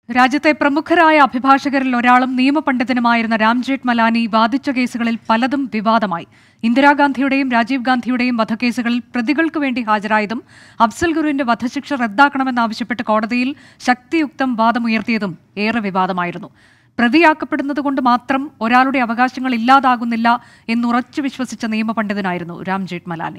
രാജ്യത്തെ പ്രമുഖരായ അഭിഭാഷകരിൽ ഒരാളും നിയമപണ്ഡിതനുമായിരുന്ന രാം ജേഠ്മലാനി വാദിച്ച കേസുകളിൽ പലതും വിവാദമായി. ഇന്ദിരാഗാന്ധിയുടെയും രാജീവ് ഗാന്ധിയുടെയും വധക്കേസുകളിൽ പ്രതികൾക്ക് വേണ്ടി ഹാജരായതും അഫ്സൽ ഗുരുവിന്റെ വധശിക്ഷ റദ്ദാക്കണമെന്നാവശ്യപ്പെട്ട് കോടതിയിൽ ശക്തിയുക്തം വാദമുയർത്തിയതും ഏറെ വിവാദമായിരുന്നു. പ്രതിയാക്കപ്പെടുന്നതുകൊണ്ട് മാത്രം ഒരാളുടെ അവകാശങ്ങൾ ഇല്ലാതാകുന്നില്ല എന്നുറച്ചു വിശ്വസിച്ച നിയമപണ്ഡിതനായിരുന്നു രാം ജേഠ്മലാനി.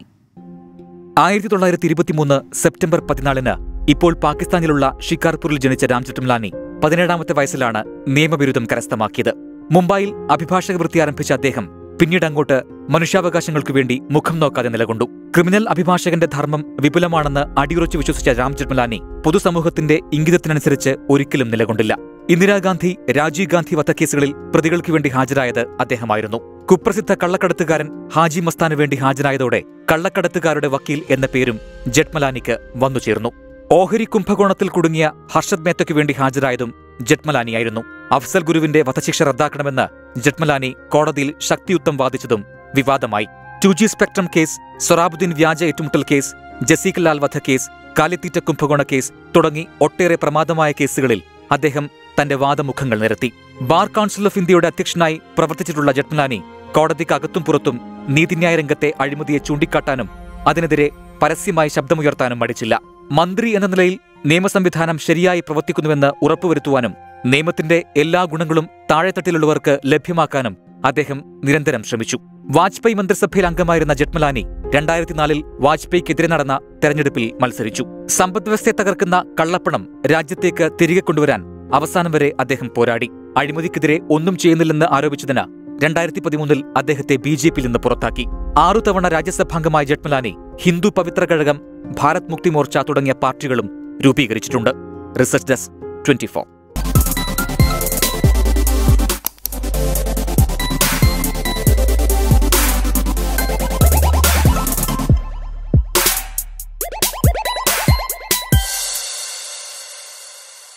1923 സെപ്റ്റംബർ 14 ഇപ്പോൾ പാകിസ്ഥാനിലുള്ള ഷിക്കാർപൂരിൽ ജനിച്ച രാം ജേഠ്മലാനി 17ാമത്തെ വയസ്സിലാണ് നിയമബിരുദം കരസ്ഥമാക്കിയത്. മുംബൈയിൽ അഭിഭാഷക വൃത്തി ആരംഭിച്ച അദ്ദേഹം പിന്നീടങ്ങോട്ട് മനുഷ്യാവകാശങ്ങൾക്കു വേണ്ടി മുഖം നോക്കാതെ നിലകൊണ്ടു. ക്രിമിനൽ അഭിഭാഷകന്റെ ധർമ്മം വിപുലമാണെന്ന് അടിയുറച്ചു വിശ്വസിച്ച രാം ജേഠ്മലാനി പൊതുസമൂഹത്തിന്റെ ഇംഗിതത്തിനനുസരിച്ച് ഒരിക്കലും നിലകൊണ്ടില്ല. ഇന്ദിരാഗാന്ധി രാജീവ് ഗാന്ധി വധക്കേസുകളിൽ പ്രതികൾക്ക് വേണ്ടി ഹാജരായത് അദ്ദേഹമായിരുന്നു. കുപ്രസിദ്ധ കള്ളക്കടത്തുകാരൻ ഹാജി മസ്താന് വേണ്ടി ഹാജരായതോടെ കള്ളക്കടത്തുകാരുടെ വക്കീൽ എന്ന പേരും ജേഠ്മലാനിക്ക് വന്നുചേർന്നു. ഓഹരി കുംഭകോണത്തിൽ കുടുങ്ങിയ ഹർഷദ് മേത്തയ്ക്കു വേണ്ടി ഹാജരായതും ജേഠ്മലാനിയായിരുന്നു. അഫ്സൽ ഗുരുവിന്റെ വധശിക്ഷ റദ്ദാക്കണമെന്ന് ജേഠ്മലാനി കോടതിയിൽ ശക്തിയുക്തം വാദിച്ചതും വിവാദമായി. 2G സ്പെക്ട്രം കേസ്, സൊറാബുദ്ദീൻ വ്യാജ ഏറ്റുമുട്ടൽ കേസ്, ജസീക് ലാൽ വധക്കേസ്, കാലിത്തീറ്റ കുംഭകോണ കേസ് തുടങ്ങി ഒട്ടേറെ പ്രമാദമായ കേസുകളിൽ അദ്ദേഹം തന്റെ വാദമുഖങ്ങൾ നിരത്തി. ബാർ കൗൺസിൽ ഓഫ് ഇന്ത്യയുടെ അധ്യക്ഷനായി പ്രവർത്തിച്ചിട്ടുള്ള ജേഠ്മലാനി കോടതിക്കകത്തും പുറത്തും നീതിന്യായ രംഗത്തെ അഴിമതിയെ ചൂണ്ടിക്കാട്ടാനും അതിനെതിരെ പരസ്യമായി ശബ്ദമുയർത്താനും മടിച്ചില്ല. മന്ത്രി എന്ന നിലയിൽ നിയമസംവിധാനം ശരിയായി പ്രവർത്തിക്കുന്നുവെന്ന് ഉറപ്പുവരുത്തുവാനും നിയമത്തിന്റെ എല്ലാ ഗുണങ്ങളും താഴെത്തട്ടിലുള്ളവർക്ക് ലഭ്യമാക്കാനും അദ്ദേഹം നിരന്തരം ശ്രമിച്ചു. വാജ്പേയി മന്ത്രിസഭയിൽ അംഗമായിരുന്ന ജേഠ്മലാനി 2004 വാജ്പേയിക്കെതിരെ നടന്ന തെരഞ്ഞെടുപ്പിൽ മത്സരിച്ചു. സമ്പദ്വ്യവസ്ഥയെ തകർക്കുന്ന കള്ളപ്പണം രാജ്യത്തേക്ക് തിരികെ കൊണ്ടുവരാൻ അവസാനം വരെ അദ്ദേഹം പോരാടി. അഴിമതിക്കെതിരെ ഒന്നും ചെയ്യുന്നില്ലെന്ന് ആരോപിച്ചതിന് 2013 അദ്ദേഹത്തെ BJPയിൽ നിന്ന് പുറത്താക്കി. 6 തവണ രാജ്യസഭാംഗമായ ജേഠ്മലാനി ഹിന്ദു പവിത്ര കഴകം, ഭാരത് മുക്തി മോർച്ച തുടങ്ങിയ പാർട്ടികളും രൂപീകരിച്ചിട്ടുണ്ട്. Research desk 24.